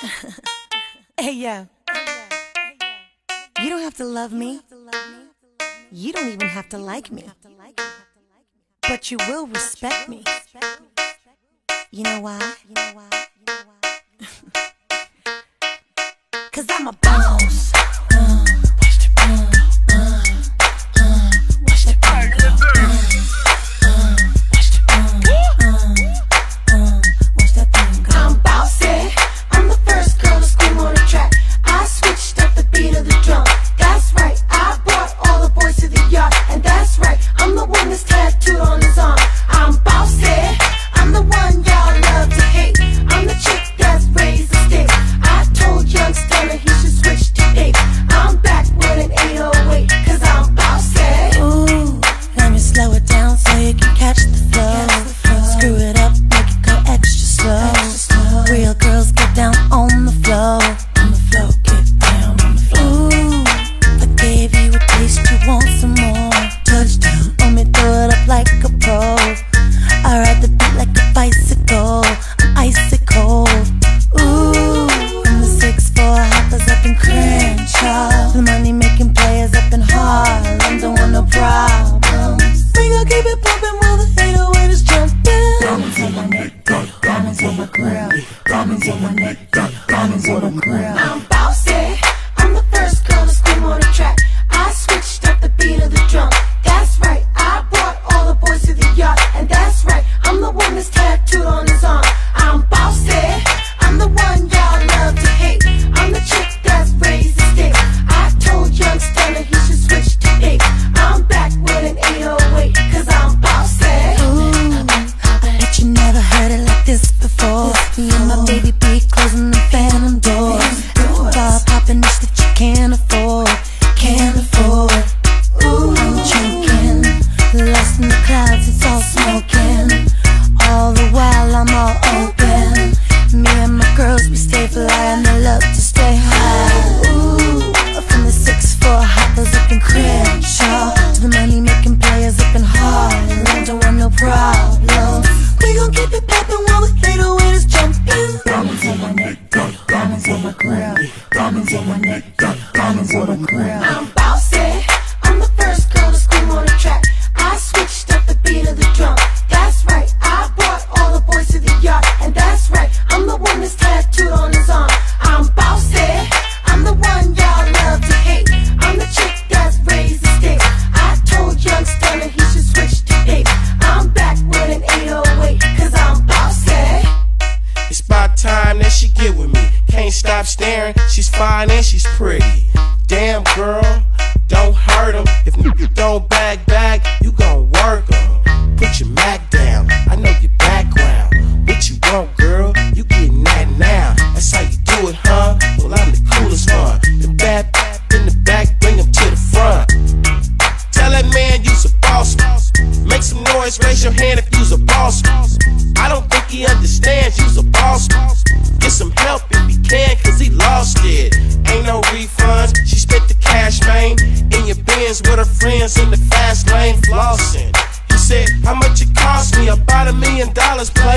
Hey yo, you don't have to love me. You don't even have to like me. But you will respect me. You know why? Cause I'm a boss. I'm bossy. I'm the first girl to scream on the track. I switched up the beat of the drum. That's right, I brought all the boys to the yard. And that's right, I'm the one that's tattooed on his arm. I'm bossy. I'm the one y'all love to hate. I'm the chick that's raised the stakes. I told young Stunner he should switch to tape. I'm back with an 808, cause I'm bossy. Ooh, let me slow it down so you can catch the flow. Screw it up, make it go extra slow. Real girls get down on the floor. Get down on the floor. Ooh, I gave you a taste, you want some more. Touchdown, let me throw it up like a pro. I ride the beat like a bicycle, I'm icy cold. Ooh, from the 6'4" hoppers up in Crenshaw, the money making players up in Harlem, don't want no problems. We gon' keep it poppin' while the 808 is jumpin'. Diamonds on my neck, diamonds on my grill, diamonds on my neck, diamonds on my grill. I'm bossy, I'm the first girl to scream on the track. I switched up the beat of the drum. That's right, I brought all the boys to the yard. And that's right, I'm the one that's tattooed on his arm. I'm bossy, I'm the one y'all love to hate. I'm the chick that's raised the stakes. I told young Stunner he should switch to tape. I'm back with an 808, cause I'm bossy. Ooh, I bet you never heard it like this before. Me and my baby be closing the phantom doors. Bar popping this that you can't afford, can't afford. Ooh, I'm drinking, lost in the clouds, it's all smoking. All the while I'm all open. Me and my girls, we stay fly and they love to stay high. Ooh, from the 6'4" hoppers up in Crenshaw to the money making players up in Harlem, don't want no problems. We gon' keep it poppin' while the 808 is jumpin'. Diamonds on my neck, diamonds on my grill, diamonds on my neck, diamonds on my grill. I'm bossy, I'm the first girl to scream on the track. I switched up the beat of the drum. That's right, I brought all the boys to the yard. And that's right, I'm the one that's tattooed on his arm. I'm bossy, I'm the one y'all love to hate. I'm the chick that's raised the stakes. I told young Stunner he should switch to tape. I'm back with an 808, cause I'm bossy. It's about time that she get with me. Can't stop staring, she's fine and she's pretty. Damn girl, don't hurt him. If you don't bag, you gon' work him. Put your Mac down, I know your background. What you want, girl? You getting that now. That's how you do it, huh? Well, I'm the coolest one. The bad in the back, bring him to the front. Tell that man you's a boss. Make some noise, raise your hand if you's a boss. I don't think he understands you's a boss. Get some help if he can, cause he lost it. Ain't no refunds, she spent the cash, man. In your Benz with her friends in the fast lane flossing. He said, how much it cost me? About $1 million plus.